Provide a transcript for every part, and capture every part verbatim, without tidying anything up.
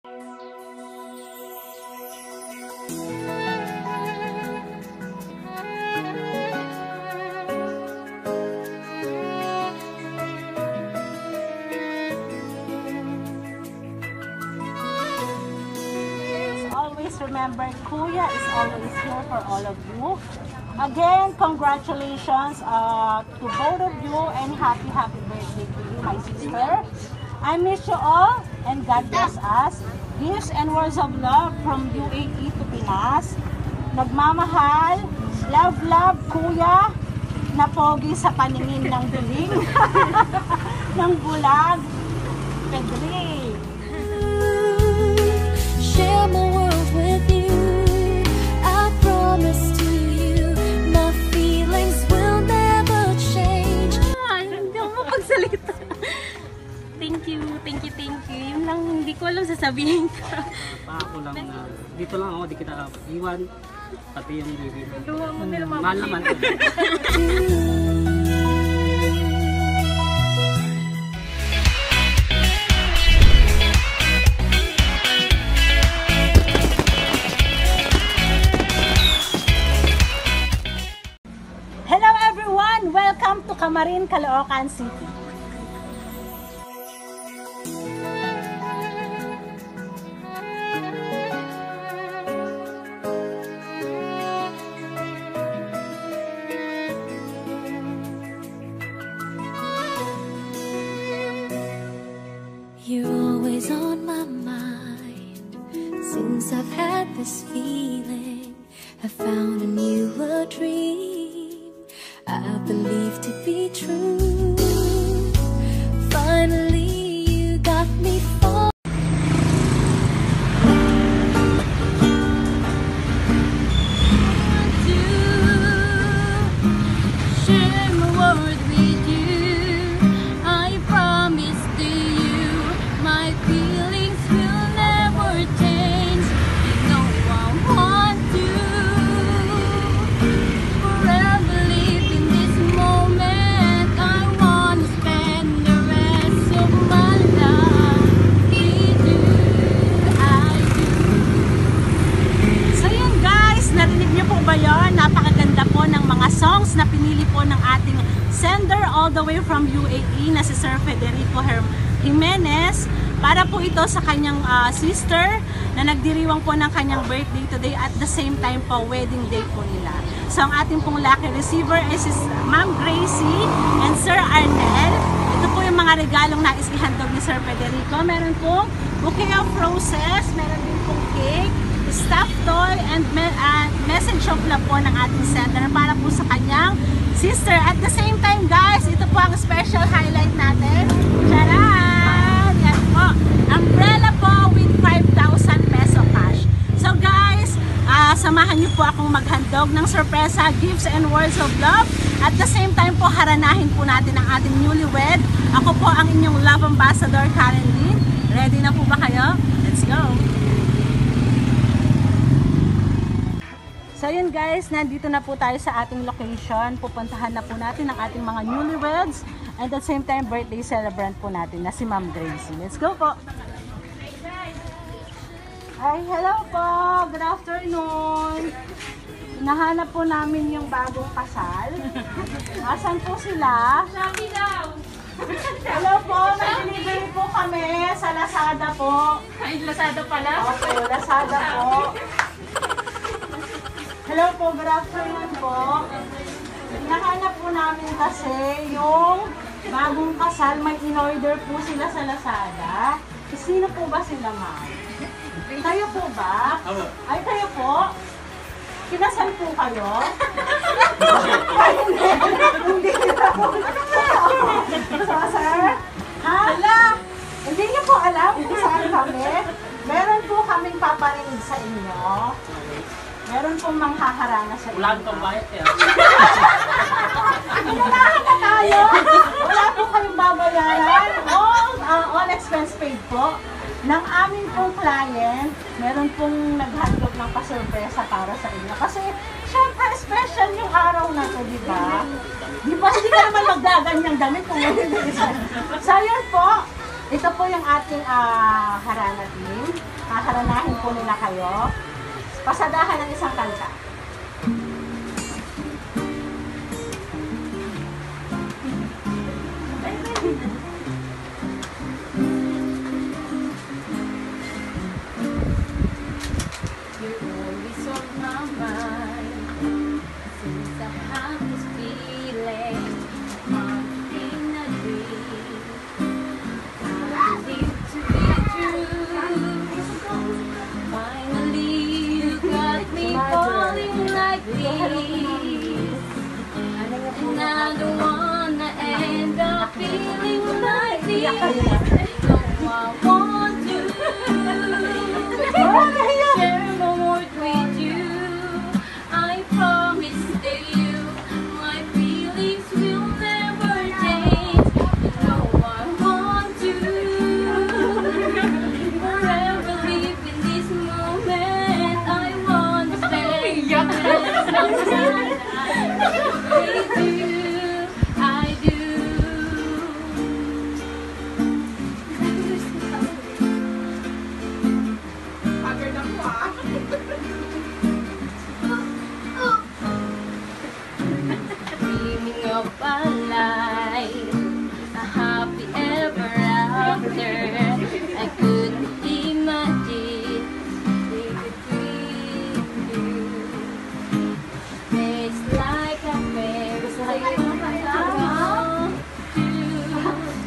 Remember, Kuya is always here for all of you. Again, congratulations uh, to both of you and happy, happy birthday to you, my sister. I miss you all and God bless us. Gifts and words of love from U A E to Pinas. Nagmamahal, love, love, Kuya, na pogi sa paningin ng duling, ng bulag, Pedri. Share my world with you. I promise to you, my feelings will never change. Ah, hindi ako mapagsalita. Thank you, thank you, thank you. Yun lang, hindi ko alam sasabihin ka. Pa ako lang na, dito lang ako, di kita iwan. Pati yung baby. Luha mo nila mga mahal naman. Welcome to Camarin, Caloocan City. You're always on my mind. Since I've had this feeling, I found a newer dream I believe to be true. Finally, you got me falling. Share my world with you. I promise to you, my feelings will never change. You know I want to forever live in this moment. I want to spend the rest of my life with you. I do. So yun guys, narinig niyo po ba yun? Napakaganda po ng mga songs na pinili po ng ating sender all the way from U A E na si Sir Federico Jimenez. Para po ito sa kanyang uh, sister na nagdiriwang po ng kanyang birthday today at the same time po wedding day po nila. So ang ating pong lucky receiver is si Ma'am Gracie and Sir Arnel. Ito po yung mga regalong nais ihandog ni Sir Federico. Meron pong bouquet of roses, meron din pong cake, stuffed toy, and me uh, message of love po ng ating sender para po sa kanyang sister. At the same time guys, ito po ang special highlight natin. Charan! Yan po. Umbrella po with five thousand peso cash. So guys, uh, samahan niyo po akong maghandog ng sorpresa, gifts and words of love. At the same time po, haranahin po natin ang ating newlywed. Ako po ang inyong love ambassador, Karen Lynn. Ready na po ba kayo? Let's go! So yun guys, nandito na po tayo sa ating location. Pupuntahan na po natin ang ating mga newlyweds and at the same time birthday celebrant po natin na si Ma'am Gracie. Let's go po! Ay, hello po! Good afternoon! Nahanap po namin yung bagong kasal. Asan po sila? Sabi daw! Hello po! May delivery po kami sa Lazada po. Ay, Lazada pala? Okay, Lazada po. Hello po, good afternoon po. Nahanap po namin kasi yung bagong kasal, may in-order po sila sa Lazada. Sino po ba sila, ma'am? Kayo po ba? Ay, kayo po? Kinasal po kayo? Ay, hindi. Hindi nila po. So, sir? Hala! Hindi niyo po alam kung saan kami? Meron po kaming paparinig sa inyo. Meron pong manghaharana sa inyo. Wala kang bayad eh. Pinulahan na tayo. Wala po kayong babayaran. All, uh, all expense paid po. Ng aming pong client, meron pong naghandog ng pasurpresa para sa inyo. Kasi, syempre, special yung araw na to, di ba? Di ba, hindi ka naman magdaganyang damit kung hindi isa. So, yun po. Ito po yung ating uh, harana team. pakaranahin po nila kayo. Pasadahan ng isang kanta. You're always on my mind. Since I have this feeling, I'm in a dream. I believe to be true. Finally, you got me falling like this. And I don't wanna end up feeling like this. No, I want to share my world with you. I promise to you, my feelings will never change. You know I want to forever live in this moment. I want to spend the rest of my life with you. I do. Dreaming of a life, a happy ever after. I couldn't imagine we could dream you. It's like a fairy tale come true.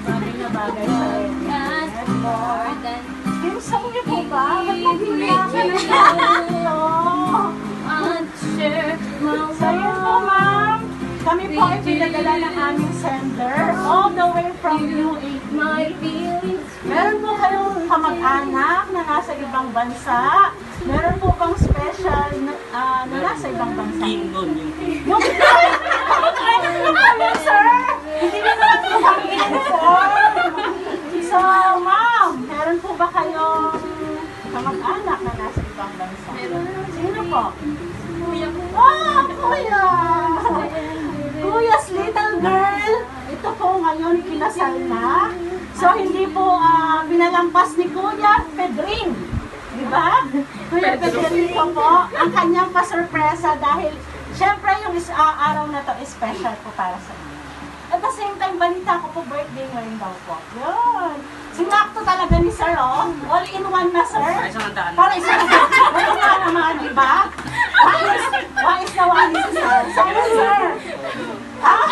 That's more than Yung song niyo po ba? Ba't with nagkakailangan you. na? Want to share my So yun po, ma'am. Kami po ay pinadala ng aming sender all the way from U A E. my feelings. Meron po kayong kamag-anak na nasa ibang bansa. Meron po bang special na, ah, na nasa ibang bansa? Ingon yung Yung kamag-anak na kami, sir! Hindi na naman po kami inform. So, ma'am, meron po ba kayong kamag-anak na nasa ibang bansa? Sino po? Kuya ko. Ah, kuya! Kuya's little girl. Ito po ngayon kinasal na. So hindi po ah, pinalampas ni Kuya Pedring. Di ba? Kuya Pedrito po. Ang kanyang pasurpresa dahil syempre yung is, ah, araw na to is special po para sa inyo. At the same time, balita ko po birthday ngayon daw po. Yun. Sinakto talaga ni Sir, oh. All in one na, Sir. Para isang handaan. Para isang handaan. Ano nga naman, di ba? Wais, wais na wais si Sir. Sana, Sir. Ah!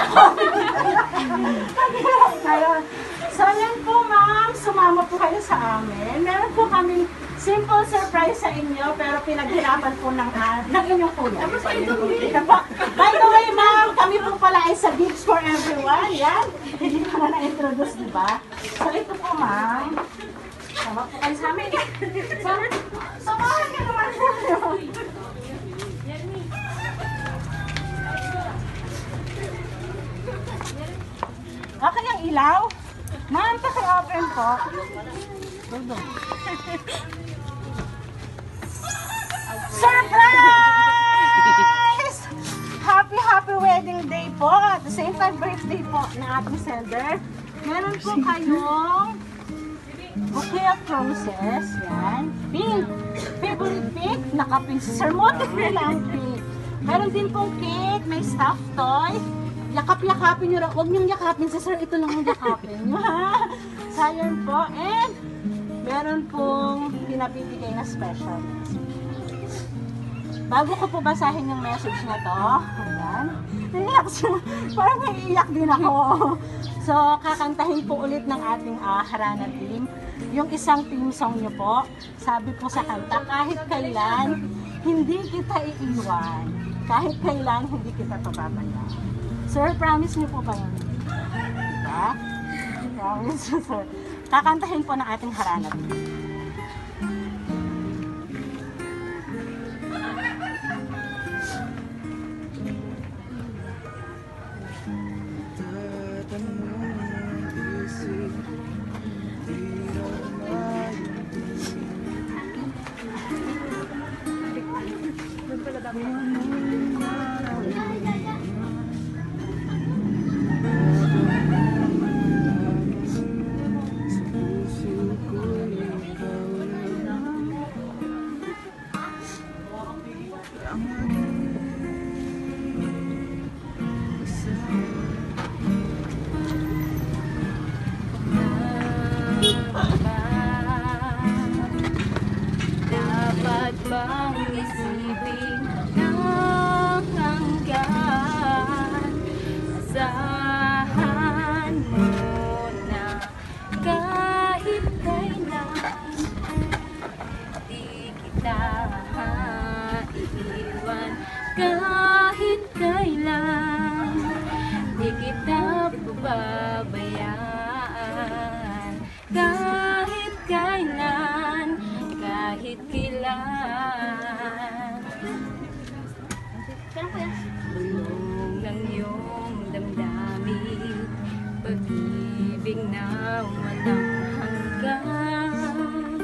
Ayun. So, yan po, ma'am. Sumama po kayo sa amin. Meron po kami simple surprise sa inyo, pero pinaghirapan po ng, uh, ng inyong kuya. Ito po. By the way, ma'am, kami po pala ay sa Gifts for Everyone. Yan. Hindi ko na na-introduce, di ba? So, ito po, ma'am. Sama po kayo sa amin. So, samahan ka naman po. Okay ang ilaw? Ma'am, paki-open po. Surprise! Happy, happy wedding day po. At the same time, birthday po na ating sender. Meron po kayong bouquet of roses. Yan. Pink. Favorite pink. Naka-pink. Sir Motif na ang pink. Meron din pong cake. May stuffed toy. Yakap-yakapin nyo. Huwag niyong yakapin si Sir. Ito lang ang yakapin nyo, ha? Sayang po. And meron pong pinapibigay na special. Bago ko po basahin yung message na to, ayan, iiyak siya. Parang naiiyak din ako. So, kakantahin po ulit ng ating uh, Harana team. Yung isang team song nyo po, sabi po sa kanta, kahit kailan, hindi kita iiwan. Kahit kailan, hindi kita pababayaan. Sir, promise niyo po ba yun? Diba? Promise, sir. Kakantahin po ng ating Harana team. Dapat bang isipin ng hanggan? Asahan mo na kahit kailan di kita iiwan, kahit kailan di kita pababayaan, kahit kailan, kahit kailan. Bulong ng iyong damdamin, pag-ibig na walang hanggan,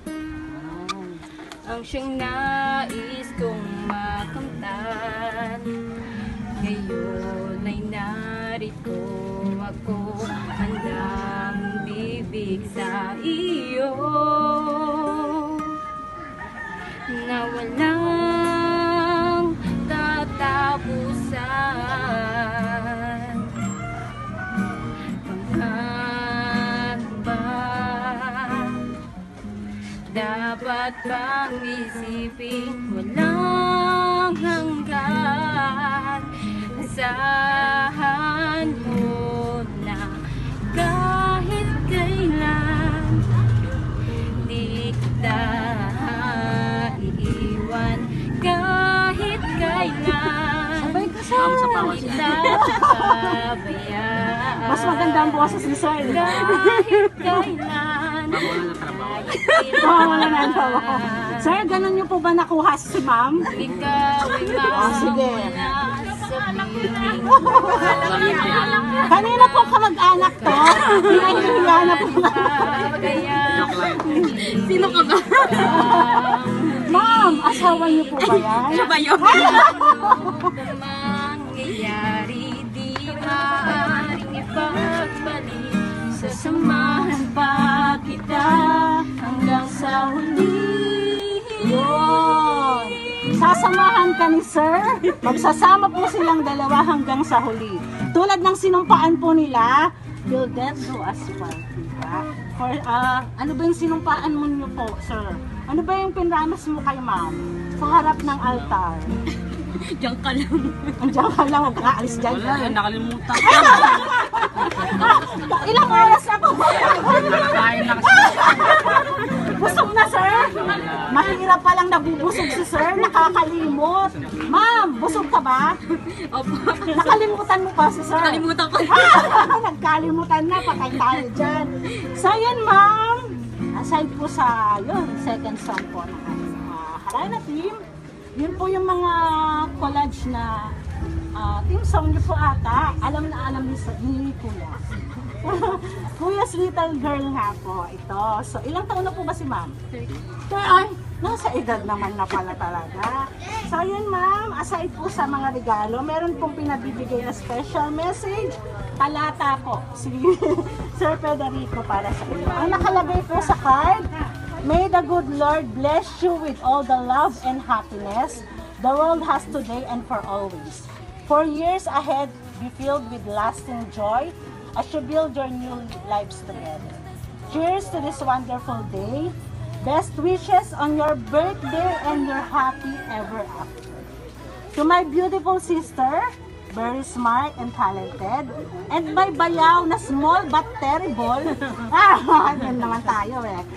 ang siyang nais kong makamtan. Ngayon ay narito ako, handang bibig sa iyo, na walang tatapusan. Pangamba, dapat bang isipin walang hanggan? Asahan mo na kahit kailan di kita iiwan, kahit kailan Sabay ka, sir. Tama sa pawas di yan. kita pabayaan. Mas maganda ang boses ni Sir. Kahit kailan Mawala ng trabaho. Oo, wala na ang tawa ko. Sir, ganun niyo po ba nakuha si ma'am? ikaw ay Ah, sige. mawala sa piling. Kanina po kamag-anak to. Pinahihiya na po. Joke lang. Sino ka ba? Ma'am, asawa niyo po ba yan? Siya ba yun? Mangyayari di maaaring ipagbalik, sasamahan pa kita hanggang sa huli. Yun. Sasamahan ka ni Sir. Magsasama po silang dalawa hanggang sa huli. Tulad ng sinumpaan po nila, till death do us part. Diba? For, ah, ano ba yung sinumpaan mo niyo po, Sir? Ano ba yung pinramas mo kay ma'am? Sa harap ng altar. Diyan ka lang. Andiyan ka lang, huwag ka aalis dyan. Wala, eh, nakalimutan. Ilang oras na po? Nakakain na kasi. Busog na, Sir? Mahirap palang nabubusog si Sir, nakakalimot. Ma'am, busog ka ba? Opo. Nakalimutan mo pa si Sir? Kalimutan ko. Nagkalimutan na, patay tayo dyan. So yun, ma'am, aside po sa yun, second song po ng ating uh, Harana team, yun po yung mga collage na uh, team song niyo po ata. Alam na alam ni, ni Kuya. Kuya's Little Girl nga po ito. So ilang taon na po ba si ma'am? thirty. Ay, nasa edad naman na pala talaga. So yun ma'am, aside po sa mga regalo, meron pong pinabibigay na special message. Talata po si Sir Federico para sa inyo. Ang nakalagay po sa card, may the good Lord bless you with all the love and happiness the world has today and for always. For years ahead, be filled with lasting joy as you build your new lives together. Cheers to this wonderful day. Best wishes on your birthday and your happy ever after. To my beautiful sister, very smart and talented, and my bayaw na small but terrible. Ah, yan naman tayo eh.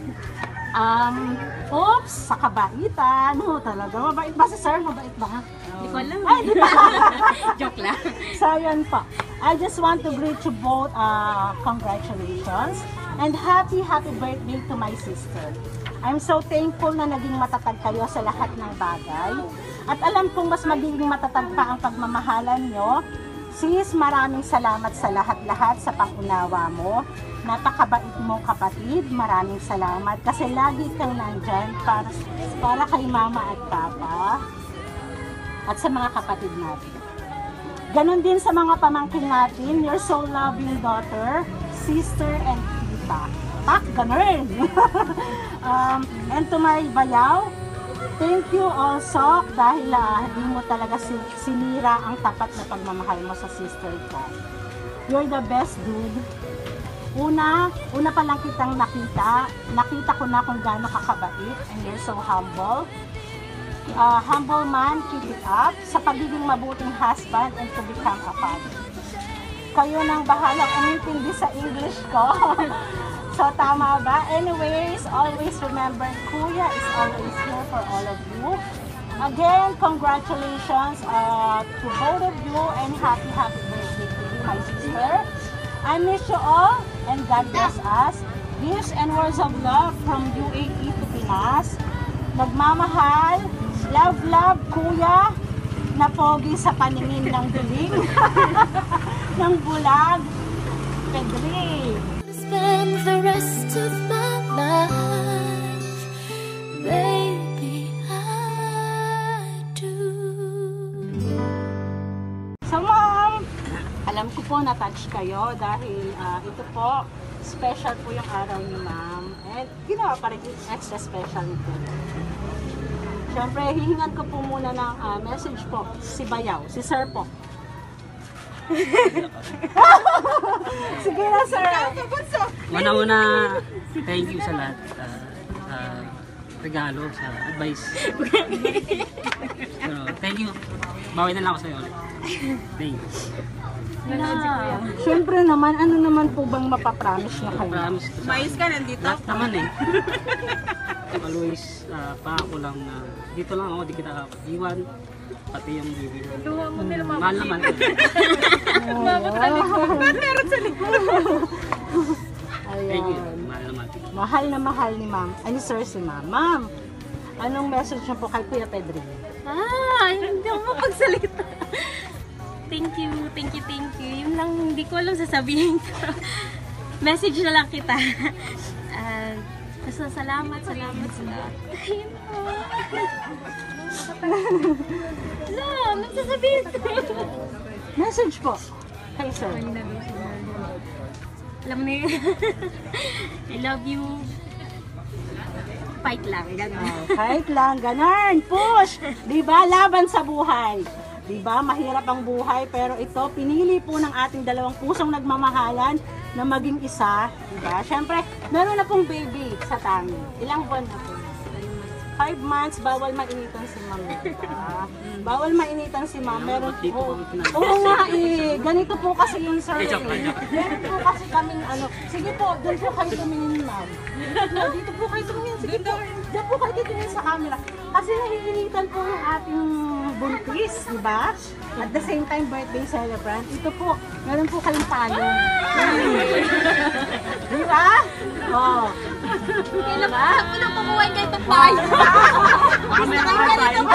Um, oops, sa kabaitan. Oh, talaga. Mabait ba si Sir? Mabait ba? Hindi ko alam. Ay, di ba? Joke lang. So, yun po. I just want to greet you both, uh, congratulations, and happy, happy birthday to my sister. I'm so thankful na naging matatag kayo sa lahat ng bagay. At alam kong mas magiging matatag pa ang pagmamahalan nyo. Sis, maraming salamat sa lahat-lahat sa pangunawa mo. Napakabait mo kapatid, maraming salamat kasi lagi kang nandyan para, para kay mama at papa at sa mga kapatid natin. Ganon din sa mga pamangkin natin, your so loving daughter, sister, and tita. Tak, ganon! um, and to my bayaw, Thank you also dahil uh, hindi mo talaga sinira ang tapat na pagmamahal mo sa sister ko. You're the best dude. Una, una pa lang kitang nakita, nakita ko na kung gaano kakabait and you're so humble. Uh, humble man, keep it up sa pagiging mabuting husband and to become a father. Kayo nang bahalang umintindi sa English ko. So, tama ba? Anyways, always remember, Kuya is always here for all of you. Again, congratulations uh, to both of you and happy, happy birthday to you, my sister. I miss you all and God bless us. Gifts and words of love from U A E to Pinas. Nagmamahal, love, love, Kuya, na pogi sa paningin ng diling, ng bulag, Pedri. Spend the rest of my life, baby, I do. So ma'am, alam ko po na-touch kayo dahil uh, ito po, special po yung araw ni ma'am. And ginawa pa rin extra special nito. Siyempre, hihingan ko po muna ng uh, message po, si Bayaw, si Sir po. Sige na, sir. Una-una, thank you sa lahat. Uh, sa regalo, sa advice. Pero, thank you. Bawi na lang ako sa'yo ulit. Thank you. Na, siyempre naman, ano naman po bang mapapromise na kayo? Promise ko sa Mais ka nandito? lahat naman eh. Always, uh, pangako lang na dito lang ako, di kita iwan. Pati yung bibig. Luha mo nila mga Mahal naman. Mabot sa likod. Ba't meron sa likod? Thank you. Ayan. Mahal naman. Mahal na mahal ni ma'am. Ay, ni sir si ma'am. Ma'am, anong message niyo po kay Kuya Pedri? Ah, hindi ako mapagsalita. Thank you, thank you, thank you. Yun lang, hindi ko alam sasabihin ko. Message na lang kita. Uh, basta salamat, salamat, salamat. Ayun po. Wala, anong sasabihin ko? Message po kay sir. Alam mo na yun. I love you. Fight lang, gano'n. Oh, kahit lang, ganun, push! Diba, laban sa buhay. Diba, mahirap ang buhay, pero ito, pinili po ng ating dalawang pusong nagmamahalan na maging isa. Diba, syempre, meron na pong baby sa tangi. Ilang buwan na po? Five months, bawal mainitan si ma'am. Diba? Bawal mainitan si ma'am. Meron po. Oo nga eh. Ganito po kasi yung sir. Eh. Meron po kasi kaming ano. Sige po, doon po kayo tumingin ma'am. Dito po kayo tumingin. Sige po. Diyan po kayo titingin sa camera. Kasi nahiinitan po yung ating buntis, di ba? At the same time, birthday celebrant. Ito po, meron po kayong payong. Di ba? Oo. Kailan ba? Ako nang kumuha kayo itong payo. Meron pa payong.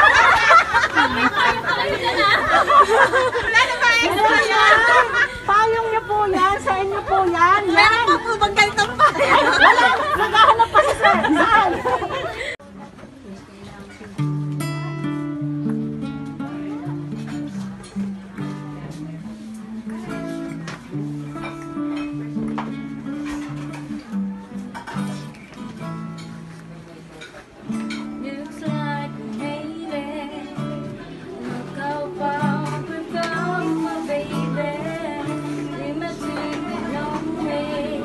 Wala na ba? Payong niyo po yan. Sa inyo po yan. Meron pa po bang ganitong payo? Wala. Naghahanap pa si sir. Saan? Looks like we made it. Look how far we've come, my baby. We must take a long way.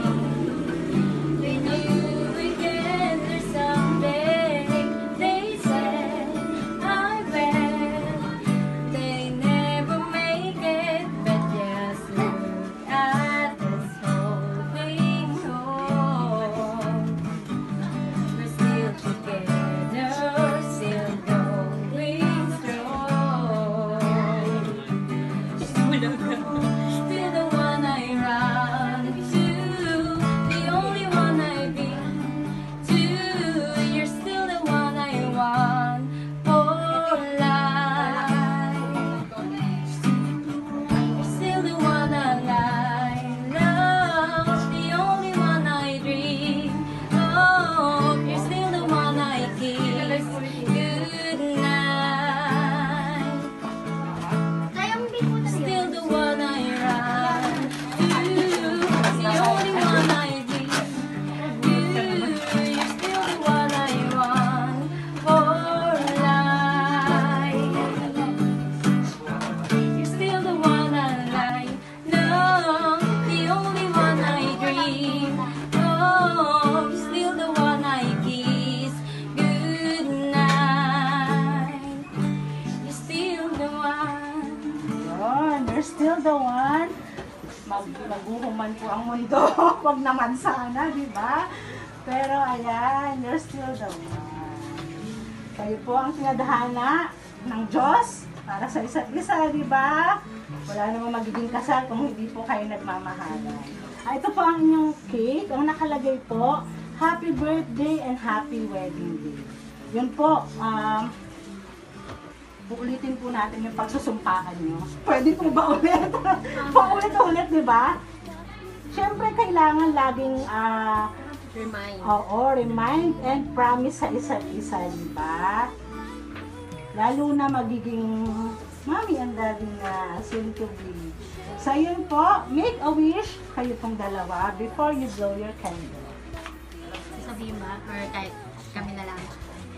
mag maguhuman po ang mundo. Wag naman sana, di ba? Pero ayan, you're still the one. Kayo po ang tinadhana ng Diyos para sa isa't isa, di ba? Wala namang magiging kasal kung hindi po kayo nagmamahalan. Ah, ito po ang inyong cake. Ang nakalagay po, Happy Birthday and Happy Wedding Day. Yun po, um, uulitin po natin yung pagsusumpaan nyo. Pwede po ba ulit? Paulit-ulit, di ba? Siyempre, kailangan laging uh, Remind. oo, remind and promise sa isa't isa, di ba? Lalo na magiging mommy and daddy na soon to be. So, yun po, make a wish kayo pong dalawa before you blow your candle. Sabihin ba? Or kahit kami na lang?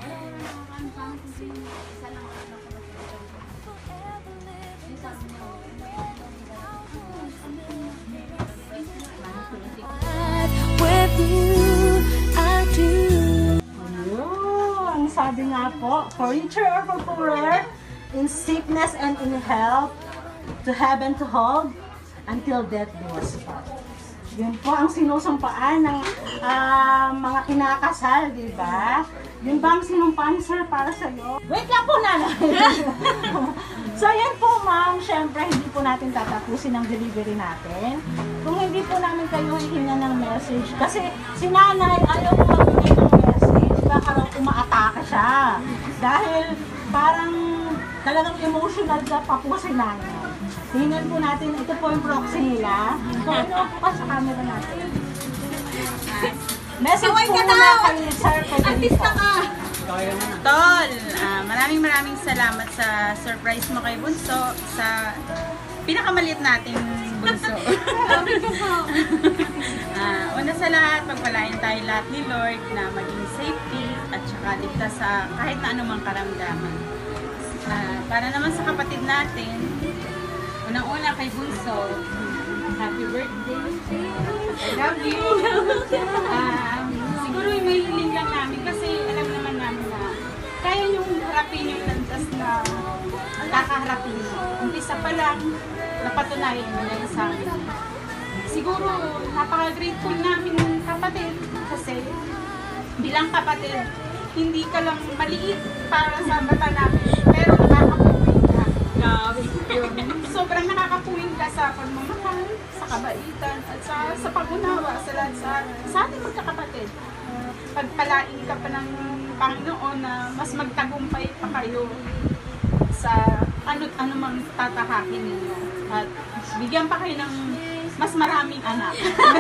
With you, I do. Ayun, sabi nga po, for richer or for poorer, in sickness and in health, to have and to hold, until death do us part. Yun po ang sinusumpaan ng ah, mga kinakasal, di ba? Yun ba ang sinumpaan, sir, para sa iyo? Wait lang po, nanay! So, yan po, ma'am. Siyempre, hindi po natin tatapusin ang delivery natin. Kung hindi po namin kayo hihinga ng message. Kasi si nanay, ayaw po magbigay ng message. Baka raw umaatake siya. Dahil parang talagang emotional ka pa po si nanay. Tingnan po natin, ito po yung proxy nila. So, ano po ka sa camera natin? Message po muna kay Sir Federico. Tol, ah, maraming maraming salamat sa surprise mo kay Bunso, sa pinakamaliit nating Bunso. Ah, una sa lahat, pagpalain tayo lahat ni Lord na maging safety at saka ligtas sa kahit na anumang karamdaman. Ah, para naman sa kapatid natin, unang-una kay Bunso, happy birthday. I love you. Ah, siguro yung may hiling lang namin kasi alam naman namin na kaya yung harapin yung landas na kakaharapin mo. Umpisa pa lang, napatunayan mo na yun sa amin. Siguro, napaka-grateful namin kapatid kasi bilang kapatid, hindi ka lang maliit para sa mata namin, pero nakakapuwing ka. Yun. Sobrang nakakapuwing ka sa pagmamahal, sa kabaitan, at sa, sa pag-unawa sa lahat sa, sa ating magkakapatid. Pagpalain ka pa ng Panginoon na mas magtagumpay pa kayo sa ano't ano mang tatahakin ninyo. At bigyan pa kayo ng mas maraming anak.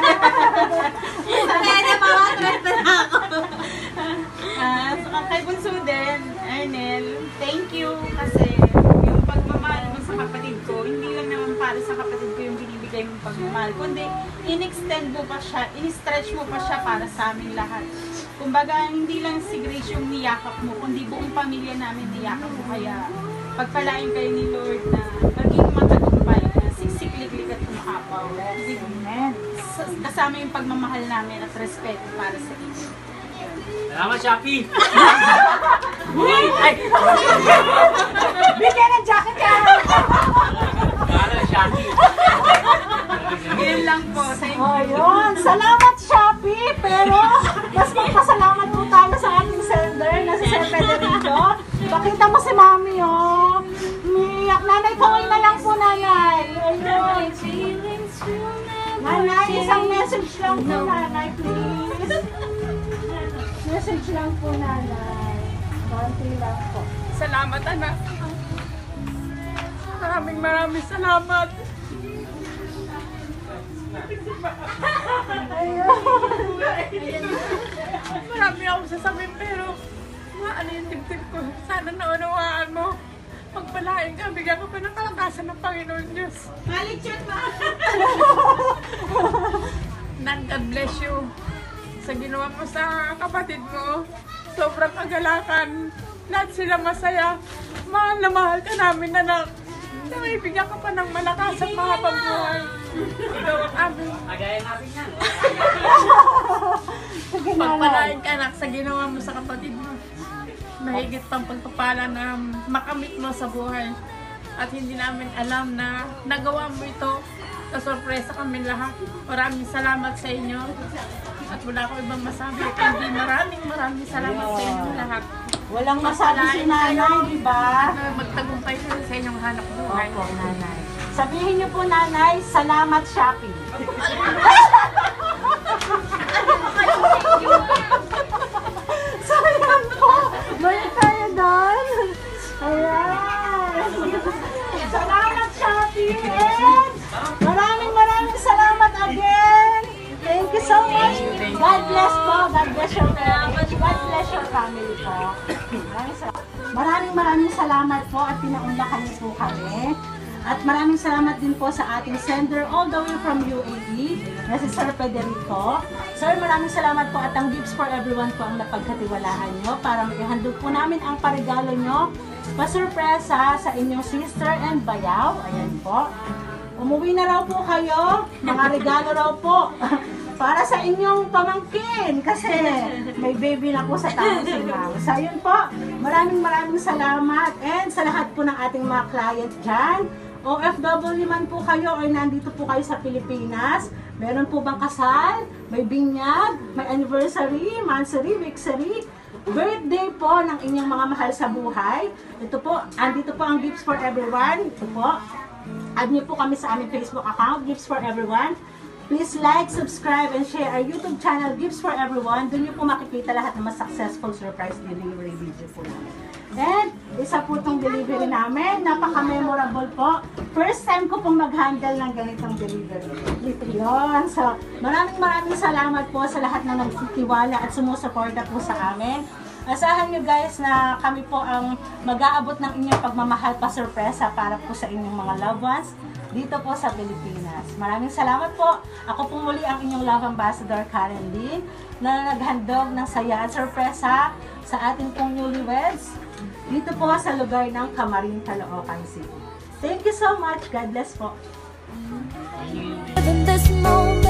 Pwede pa ba? Pwede na ako. Ah, saka kay Bunso din, Ernel, thank you kasi yung pagmamahal mo sa kapatid ko, hindi lang naman para sa kapatid ko yung binibigay mong pagmamahal, kundi in-extend mo pa siya, in-stretch mo pa siya para sa aming lahat. Kumbaga, hindi lang si Grace yung niyakap mo, kundi buong pamilya namin niyakap mo. Kaya pagpalain kayo ni Lord na maging matagumpay, na siksik-liklik at kumakapaw. Amen. Kasama yung pagmamahal namin at respeto para sa inyo. Salamat, Shopee! Ay! Bigyan ng jacket ka! Para, Shopee! Yun lang po. Thank you. Oh, yun. Salamat, Shopee! Pero, mas magpasalamat po tayo sa ating sender na si Sir Federico. Pakita mo si Mami, oh. Umiiyak. Nanay, kaway na lang po, nanay. Ayun. Nanay, isang message lang po, nanay, please. Message lang po, nanay. Konti lang po. Salamat, anak. Maraming maraming salamat. Marami akong sasabihin pero maano yung dibdib ko. Sana naunawaan mo. Pagpalain ka, bigyan ko pa ng kalakasan ng Panginoon Diyos. Balik chat ba? God bless you. Sa ginawa mo sa kapatid mo, sobrang kagalakan. Lahat sila masaya. Mahal na mahal ka namin, anak. Bigyan ka pa ng malakas at mga pagbuhay. Ikaw ang amin. Agayan natin yan. Pagpalain ka, anak, sa ginawa mo sa kapatid mo. Mahigit pang pagpapala na makamit mo sa buhay. At hindi namin alam na nagawa mo ito Nasurpresa kami lahat. Maraming salamat sa inyo. At wala ko ibang masabi. Kundi maraming maraming salamat sa inyo lahat. Walang masabi si nanay, di ba? At magtagumpay kayo sa inyong hanap buhay. Opo, nanay. Sabihin niyo po, nanay, salamat shopping. So, yan po. Balik tayo doon. Ayan. Salamat shopping. And maraming maraming salamat again. Thank you so much. God bless po. God bless your family. God bless your family po. Maraming salamat. Maraming maraming salamat po at pinaunlakan niyo po kami. At maraming salamat din po sa ating sender all the way from U A E na si Sir Federico. Sir, maraming salamat po at ang Gifts for Everyone po ang napagkatiwalaan nyo para maihandog po namin ang parigalo nyo pasurpresa sa inyong sister and bayaw. Ayan po. Umuwi na raw po kayo. Mga regalo raw po. Para sa inyong pamangkin kasi may baby na po sa tamang singaw. So yun po, maraming maraming salamat and sa lahat po ng ating mga client dyan. O F W man po kayo or nandito po kayo sa Pilipinas, meron po bang kasal, may binyag, may anniversary, monthsary, weeksary, birthday po ng inyong mga mahal sa buhay. Ito po, andito po ang Gifts for Everyone. Ito po, add niyo po kami sa aming Facebook account, Gifts for Everyone. Please like, subscribe, and share our YouTube channel, Gifts for Everyone. Doon niyo po makikita lahat ng mas successful surprise delivery video po namin. And isa po itong delivery namin, napaka-memorable po. First time ko pong mag-handle ng ganitong delivery. Ito yun. So, maraming maraming salamat po sa lahat na nagtitiwala at sumusuporta po sa amin. Asahan nyo guys na kami po ang mag-aabot ng inyong pagmamahal pa sorpresa para po sa inyong mga loved ones dito po sa Pilipinas. Maraming salamat po. Ako po muli ang inyong love ambassador Karen Lee na naghandog ng saya at sorpresa sa ating pong newlyweds dito po sa lugar ng Camarin, Caloocan City. Thank you so much. God bless po. In this moment